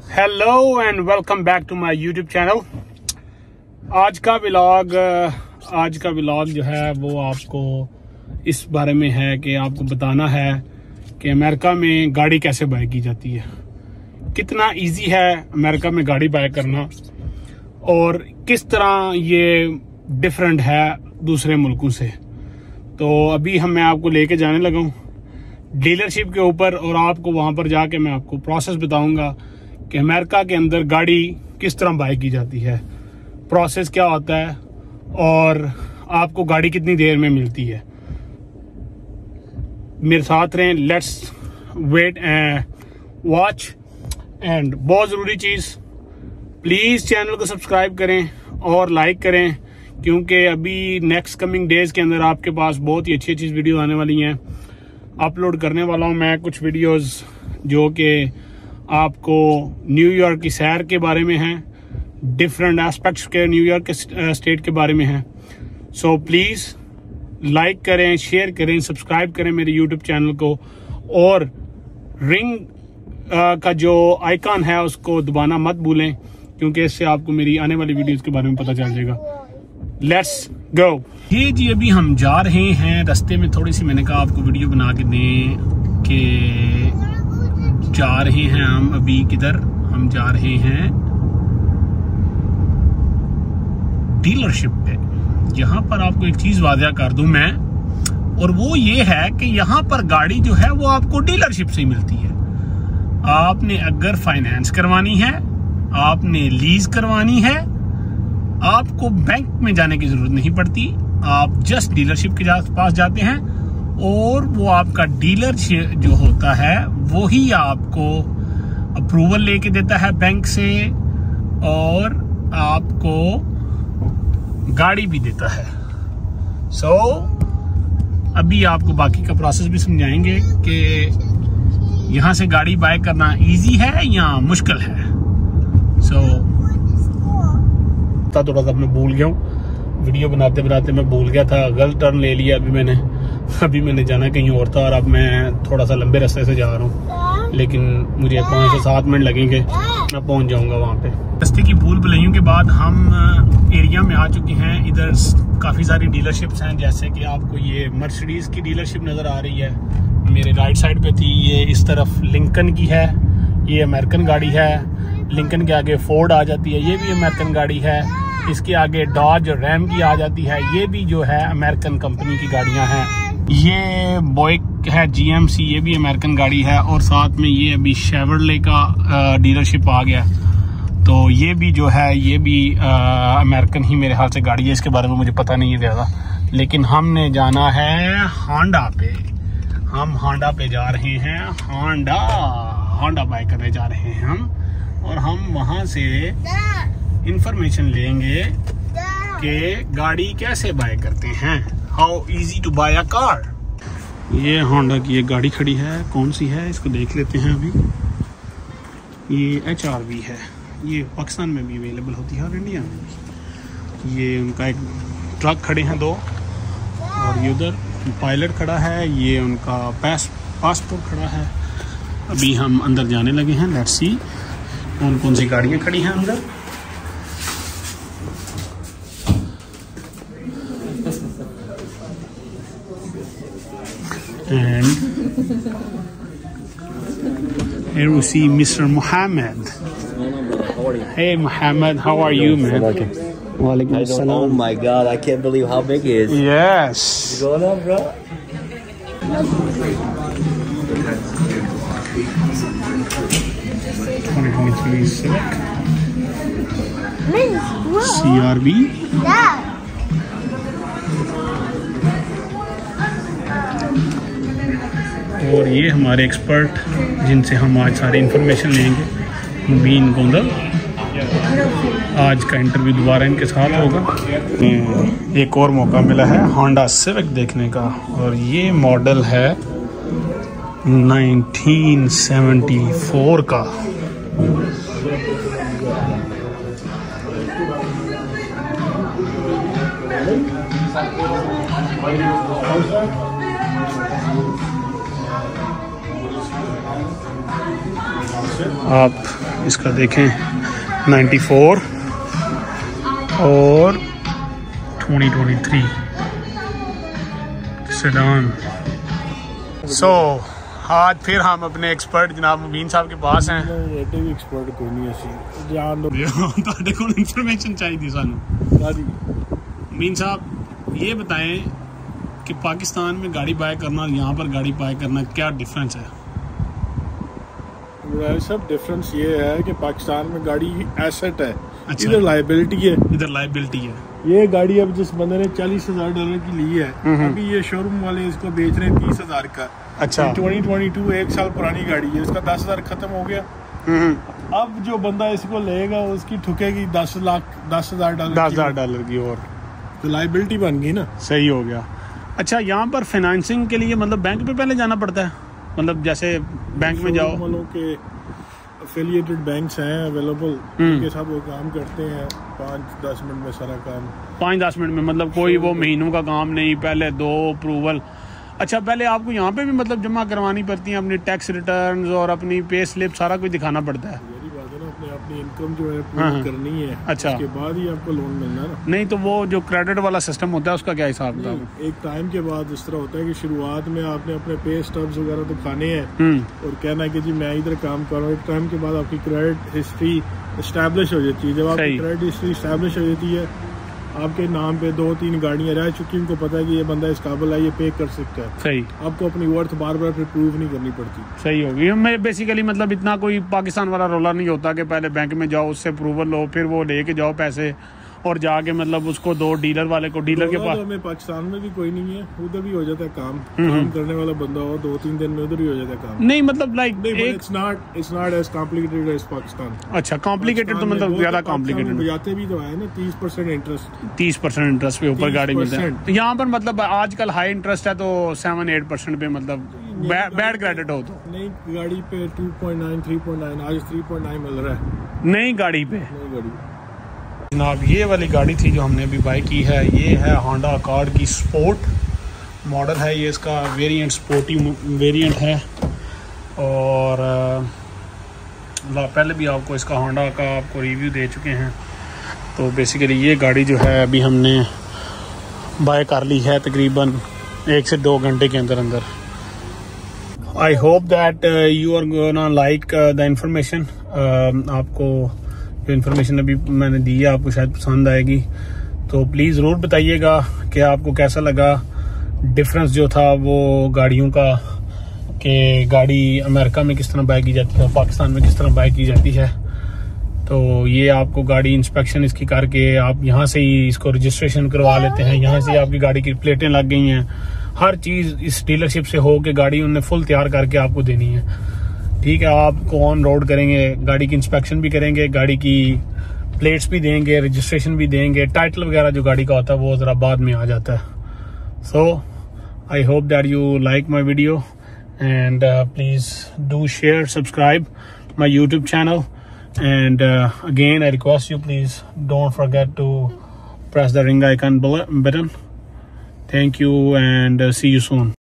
Hello and welcome back to my YouTube channel. आज का vlog जो है वो आपको इस बारे में है कि आपको बताना है कि अमेरिका में गाड़ी कैसे बाय की जाती है, कितना इजी है अमेरिका में गाड़ी बाय करना और किस तरह ये डिफरेंट है दूसरे मुल्कों से। तो अभी मैं आपको लेके जाने लगा हूँ डीलरशिप के ऊपर और आपको वहाँ पर जाके मैं आपको प्रोसेस बताऊँगा कि अमेरिका के अंदर गाड़ी किस तरह बाय की जाती है, प्रोसेस क्या होता है और आपको गाड़ी कितनी देर में मिलती है। मेरे साथ रहें, let's wait and watch. And बहुत ज़रूरी चीज़, प्लीज़ चैनल को सब्सक्राइब करें और लाइक करें, क्योंकि अभी नेक्स्ट कमिंग डेज़ के अंदर आपके पास बहुत ही अच्छी अच्छी वीडियो आने वाली हैं। अपलोड करने वाला हूं मैं कुछ वीडियोस जो कि आपको न्यूयॉर्क की सैर के बारे में हैं, डिफरेंट एस्पेक्ट्स के न्यूयॉर्क के स्टेट के बारे में हैं। सो प्लीज़ लाइक करें, शेयर करें, सब्सक्राइब करें मेरे यूट्यूब चैनल को और रिंग का जो आइकॉन है उसको दबाना मत भूलें, क्योंकि इससे आपको मेरी आने वाली वीडियोस के बारे में पता चल जाएगा। Let's go. ये जी अभी हम जा रहे हैं, रास्ते में थोड़ी सी मैंने कहा आपको वीडियो बना के दें कि जा रहे हैं हम अभी किधर। हम जा रहे हैं डीलरशिप पे। यहाँ पर आपको एक चीज वादिया कर दूं मैं, और वो ये है कि यहाँ पर गाड़ी जो है वो आपको डीलरशिप से ही मिलती है। आपने अगर फाइनेंस करवानी है, आपने लीज करवानी है, आपको बैंक में जाने की जरूरत नहीं पड़ती। आप जस्ट डीलरशिप के पास जाते हैं और वो आपका डीलर जो होता है वो ही आपको अप्रूवल लेके देता है बैंक से और आपको गाड़ी भी देता है। सो अभी आपको बाकी का प्रोसेस भी समझाएंगे कि यहाँ से गाड़ी बाय करना इजी है या मुश्किल है। थोड़ा सा मैं भूल गया हूँ, वीडियो बनाते बनाते मैं भूल गया था, गलत टर्न ले लिया अभी मैंने जाना कहीं और था और अब मैं थोड़ा सा लंबे रास्ते से जा रहा हूँ, लेकिन मुझे 5 से 7 मिनट लगेंगे, मैं पहुँच जाऊँगा वहाँ पे। रास्ते की भूल भुलैयों के बाद हम एरिया में आ चुके हैं। इधर काफ़ी सारी डीलरशिप्स हैं, जैसे कि आपको ये मर्सिडीज़ की डीलरशिप नज़र आ रही है, मेरे राइट साइड पे थी। ये इस तरफ लिंकन की है, ये अमेरिकन गाड़ी है। लिंकन के आगे फोर्ड आ जाती है, ये भी अमेरिकन गाड़ी है। इसके आगे डॉज और रैम की आ जाती है, ये भी जो है अमेरिकन कंपनी की गाड़ियां हैं। ये बोइक है GMC, ये भी अमेरिकन गाड़ी है। और साथ में ये अभी शेवरले का डीलरशिप आ गया, तो ये भी जो है ये भी अमेरिकन ही मेरे हाल से गाड़ी है। इसके बारे में मुझे पता नहीं है ज़्यादा, लेकिन हमने जाना है होंडा पे। हम होंडा पे जा रहे हैं, होंडा बाय करने जा रहे हैं हम, और हम वहाँ से इंफॉर्मेशन लेंगे कि गाड़ी कैसे बाय करते हैं, how easy to buy a car. ये होंडा की एक गाड़ी खड़ी है, कौन सी है इसको देख लेते हैं अभी। ये HRV है, ये पाकिस्तान में भी अवेलेबल होती है और इंडिया में भी। ये उनका एक ट्रक खड़े हैं 2, और ये उधर पायलट खड़ा है, ये उनका पासपोर्ट खड़ा है। अभी हम अंदर जाने लगे हैं, लेट्स सी कौन कौन सी गाड़ियाँ खड़ी हैं अंदर। And here we see Mr. Mohammed. Hey Mohammed, how are you, man? Walaikum assalam. Oh my God, I can't believe how big it is. Yes. What's going on, bro? Civic. CRV. Yeah. और ये हमारे expert जिनसे हम आज सारी information लेंगे, मुबीन गोंदल। आज का इंटरव्यू दोबारा इनके साथ होगा। एक और मौका मिला है होंडा सिविक देखने का, और ये मॉडल है 1974 का। आप इसका देखें 94 और 2023 सेडान। आज फिर हम अपने एक्सपर्ट जनाब मुबीन साहब के पास हैं। एक्सपर्ट कोई नहीं ऐसी जान लो ਤੁਹਾਡੇ ਕੋਲ इन्फॉर्मेशन चाहिए सानू। मुबीन साहब ये बताएं कि पाकिस्तान में गाड़ी बाय करना और यहाँ पर गाड़ी बाय करना क्या डिफरेंस है? सब डिफरेंस ये है कि पाकिस्तान में गाड़ी एसेट है, अच्छा। इधर लाइबिलिटी है। इधर लाइबिलिटी है। ये गाड़ी अब जिस बंदे ने $40,000 की ली है, अभी ये शोरूम वाले इसको बेच रहे हैं 30,000 का। अच्छा। 2022 1 साल पुरानी गाड़ी है, इसका 10,000 खत्म हो गया। अब जो बंदा इसको लेगा उसकी ठुकेगी $10,000 की और तो लाइबिलिटी बन गई ना। सही हो गया। अच्छा, यहाँ पर फाइनेंसिंग के लिए मतलब बैंक पे पहले जाना पड़ता है? मतलब जैसे बैंक में जाओ, वालों के एफिलिएटेड बैंक्स हैं अवेलेबल, उनके साथ वो काम करते हैं 5-10 मिनट में सारा काम। 5-10 मिनट में मतलब कोई वो महीनों का काम नहीं, पहले 2 अप्रूवल। अच्छा, पहले आपको यहाँ पे भी मतलब जमा करवानी पड़ती है अपनी टैक्स रिटर्न्स और अपनी पे स्लिप, सारा कुछ दिखाना पड़ता है? यही बात है ना, अपनी इनकम जो है पूरी करनी है। अच्छा। उसके बाद ही आपको लोन मिलना है ना। नहीं तो वो जो क्रेडिट वाला सिस्टम होता है उसका क्या हिसाब था? एक टाइम के बाद इस तरह होता है कि शुरुआत में आपने अपने पे स्टब्स वगैरह दिखाने हैं और कहना है कि जी मैं इधर काम कर रहा हूँ। एक टाइम के बाद आपकी क्रेडिट हिस्ट्री एस्टैब्लिश हो जाती है। जब आपकी क्रेडिट हिस्ट्री एस्टैब्लिश हो जाती है, आपके नाम पे 2-3 गाड़ियां रह चुकी, उनको पता है कि ये बंदा इस काबिल है, ये पे कर सकता है। सही। आपको अपनी वर्थ बार बार फिर प्रूव नहीं करनी पड़ती। सही होगी। मैं बेसिकली मतलब इतना कोई पाकिस्तान वाला रोला नहीं होता कि पहले बैंक में जाओ, उससे अप्रूवल लो, फिर वो लेके जाओ पैसे और जाके मतलब उसको दो डीलर वाले को, डीलर के पास। हमें पाकिस्तान में भी कोई नहीं है, उधर भी हो जाता है काम करने वाला बंदा हो 2-3 दिन में उधर ही हो जाता है काम। नहीं मतलब like it's not as complicated as Pakistan. अच्छा, कॉम्प्लिकेटेड तो मतलब ज्यादा कॉम्प्लिकेटेड जाते भी तो है ना 30% इंटरेस्ट। 30% इंटरेस्ट पे ऊपर गाड़ी मिलता है। यहाँ पर मतलब आजकल हाई इंटरेस्ट है तो 7-8% पे मतलब बैड क्रेडिट हो तो। नई गाड़ी पे 2.9 3.9 आज 3.9 मिल रहा है नई गाड़ी पे। नई गाड़ी जनाब ये वाली गाड़ी थी जो हमने अभी बाय की है, ये है होंडा अकॉर्ड की स्पोर्ट मॉडल है। ये इसका वेरिएंट स्पोर्टी वेरिएंट है और पहले भी आपको इसका होंडा का आपको रिव्यू दे चुके हैं। तो बेसिकली ये गाड़ी जो है अभी हमने बाय कर ली है तकरीबन 1 से 2 घंटे के अंदर अंदर। I hope that you are gonna like the information. आपको जो इन्फॉर्मेशन अभी मैंने दी है आपको शायद पसंद आएगी, तो प्लीज़ ज़रूर बताइएगा कि आपको कैसा लगा। डिफरेंस जो था वो गाड़ियों का, कि गाड़ी अमेरिका में किस तरह बाय की जाती है और पाकिस्तान में किस तरह बाय की जाती है। तो ये आपको गाड़ी इंस्पेक्शन इसकी करके आप यहाँ से ही इसको रजिस्ट्रेशन करवा लेते हैं, यहाँ से आपकी गाड़ी की प्लेटें लग गई हैं, हर चीज़ इस डीलरशिप से हो के गाड़ी उन्होंने फुल तैयार करके आपको देनी है। ठीक है, आपको ऑन रोड करेंगे, गाड़ी की इंस्पेक्शन भी करेंगे, गाड़ी की प्लेट्स भी देंगे, रजिस्ट्रेशन भी देंगे, टाइटल वगैरह जो गाड़ी का होता है वो ज़रा बाद में आ जाता है। So I hope that you like my video and please do share subscribe my YouTube channel and again I request you please don't forget to press the ring icon button. Thank you and see you soon.